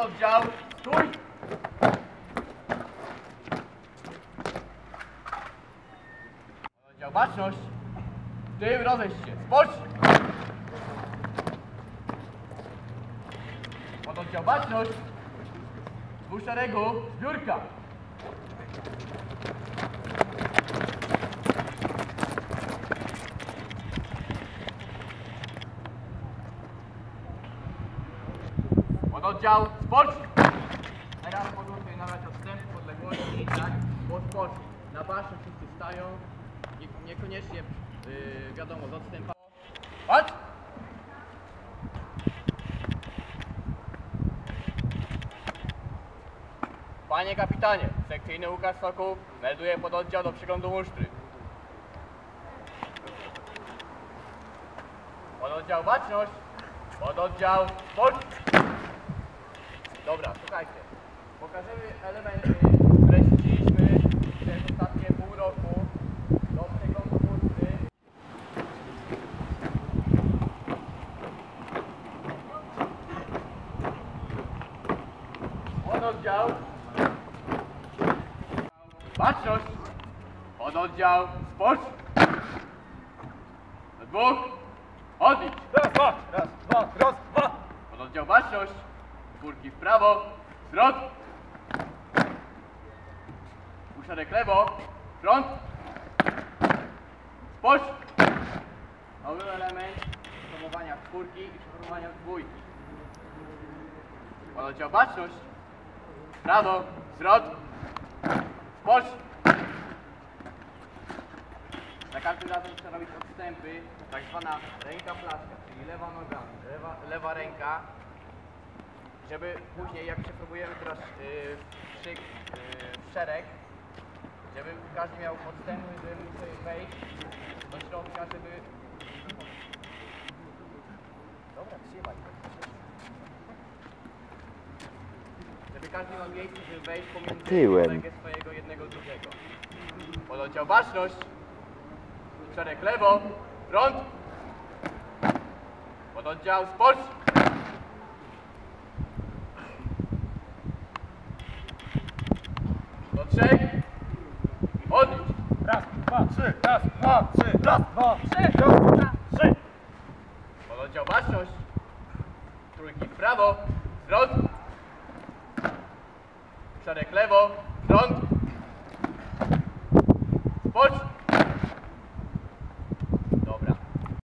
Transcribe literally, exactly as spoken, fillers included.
Pododdział, stój! Pododdział, baczność! W tył, rozejść się, spocz! Pododdział, baczność! Dwóch szeregu, zbiórka! Pododdział, spocz! Teraz podłączaj nawet odstęp podległości, tak? Spocz. Na basze wszyscy stają. Nie, niekoniecznie, yy, wiadomo, z odstępa. Patrz! Panie kapitanie, sekcyjny Łukasz Sokół melduje pododdział do przeglądu musztry. Pododdział, baczność! Pododdział, spocz! Dobra, słuchajcie. Pokażemy elementy, które ćwiczyliśmy przez ostatnie pół roku do przeglądu musztry. Pododdział. Baczność. Pododdział. Spocz. Do dwóch. Odlicz. Raz, dwa, raz, dwa, raz, dwa. Pododdział, baczność. Czwórki w prawo. Zwrot. Uszarek lewo. Front. Spocz. Nowy element przeformowania czwórki i przeformowania dwójki. Pododdział, baczność. Prawo. Zwrot. Spocz. Za każdym razem trzeba robić odstępy, tak zwana ręka flaszka, czyli lewa noga, lewa, lewa ręka, żeby później, jak przeprowujemy teraz yy, szyk, yy, w szereg, żeby każdy miał podstępy, żeby mógł sobie wejść do środka, żeby... Dobra, trzymaj. Żeby każdy miał miejsce, żeby wejść pomiędzy Tyłem. swojego jednego drugiego. Pododdział, baczność. Szereg lewo, front. Pododdział, spocz. Do trzech. Odlicz. Raz, dwa, trzy, raz, dwa, trzy, raz, dwa, trzy, raz, dwa, trzy. Pododdział, baczność. Trójki w prawo, zwrot. Szereg lewo, front. Spocz.